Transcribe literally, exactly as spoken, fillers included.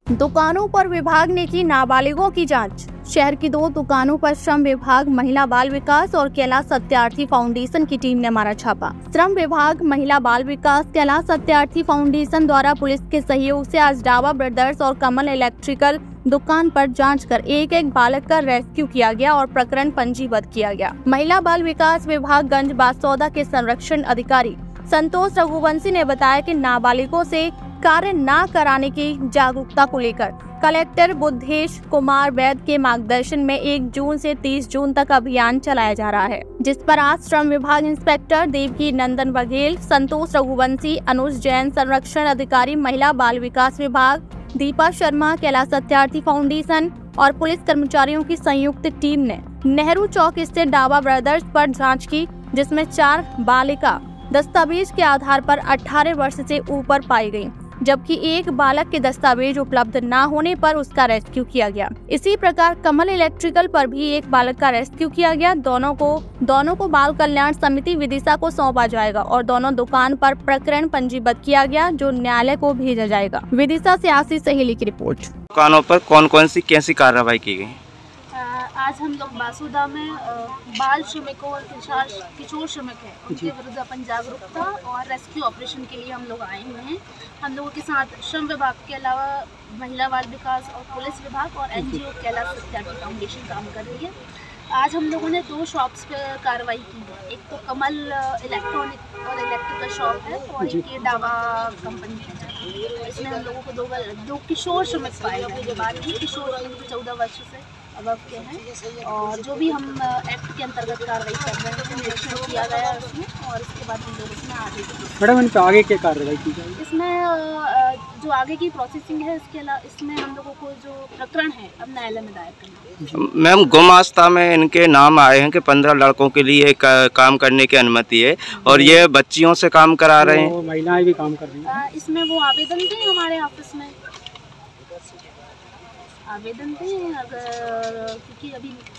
दुकानों पर विभाग ने की नाबालिगों की जांच। शहर की दो दुकानों पर श्रम विभाग, महिला बाल विकास और कैलाश सत्यार्थी फाउंडेशन की टीम ने मारा छापा। श्रम विभाग, महिला बाल विकास, कैलाश सत्यार्थी फाउंडेशन द्वारा पुलिस के सहयोग से आज डावा ब्रदर्स और कमल इलेक्ट्रिकल दुकान पर जांच कर एक एक बालक का रेस्क्यू किया गया और प्रकरण पंजीबद्ध किया गया। महिला बाल विकास विभाग गंज बासौदा के संरक्षण अधिकारी संतोष रघुवंशी ने बताया कि नाबालिगों से कार्य न कराने की जागरूकता को लेकर कलेक्टर बुद्धेश कुमार वैद के मार्गदर्शन में एक जून से तीस जून तक अभियान चलाया जा रहा है, जिस पर आज श्रम विभाग इंस्पेक्टर देवकी नंदन बघेल, संतोष रघुवंशी, अनुज जैन, संरक्षण अधिकारी महिला बाल विकास विभाग, दीपा शर्मा, कैलाश सत्यार्थी फाउंडेशन और पुलिस कर्मचारियों की संयुक्त टीम ने नेहरू चौक स्थित डावा ब्रदर्स पर जाँच की, जिसमें चार बालिका दस्तावेज के आधार पर अठारह वर्ष से ऊपर पाई गयी, जबकि एक बालक के दस्तावेज उपलब्ध न होने पर उसका रेस्क्यू किया गया। इसी प्रकार कमल इलेक्ट्रिकल पर भी एक बालक का रेस्क्यू किया गया। दोनों को दोनों को बाल कल्याण समिति विदिशा को सौंपा जाएगा और दोनों दुकान पर प्रकरण पंजीबद्ध किया गया, जो न्यायालय को भेजा जाएगा। विदिशा से आशीष सहेली की रिपोर्ट। दुकानों पर कौन कौन सी कैसी कार्रवाई की गई? आज हम लोग बासुदा में बाल श्रमिकों और किशोर श्रमिक हैं, उनके विरुद्ध अपन जागरूकता और रेस्क्यू ऑपरेशन के लिए हम लोग आए हुए हैं। हम लोगों के साथ श्रम विभाग के अलावा महिला बाल विकास और पुलिस विभाग और एनजीओ कैलाश सत्यार्थी फाउंडेशन काम कर रही है। आज हम लोगों ने दो शॉप्स पे कार्रवाई की है। एक तो कमल इलेक्ट्रॉनिक और इलेक्ट्रिकल शॉप है और एक ये डावा कंपनी है। इसमें हम लोगों को दो दो किशोर श्रमिक पाए हैं। जो बात की किशोर चौदह वर्ष से अबव के हैं और जो भी हम एक्ट के अंतर्गत कार्रवाई कर रहे हैं, निरीक्षण किया गया है उसमें और इसके बाद हम लोग इसमें आगे मैडम इन पे आगे क्या कार्रवाई की जाएगी? इसमें जो आगे की प्रोसेसिंग है इसके अलावा इसमें हम लोगों को जो प्रकरण है अब न्यायालय में दायर करना है। मैम, गुमास्ता में इनके नाम आए हैं कि पंद्रह लड़कों के लिए काम करने की अनुमति है और ये बच्चियों से काम करा रहे हैं, महिलाएं भी काम कर रही हैं। इसमें वो आवेदन दें हमारे ऑफिस में आवेदन दें, अगर क्योंकि अभी